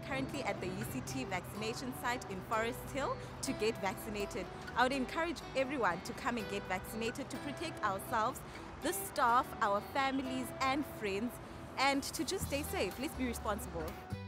currently at the UCT vaccination site in Forest Hill to get vaccinated. I would encourage everyone to come and get vaccinated to protect ourselves, the staff, our families and friends, and to just stay safe. Let's be responsible.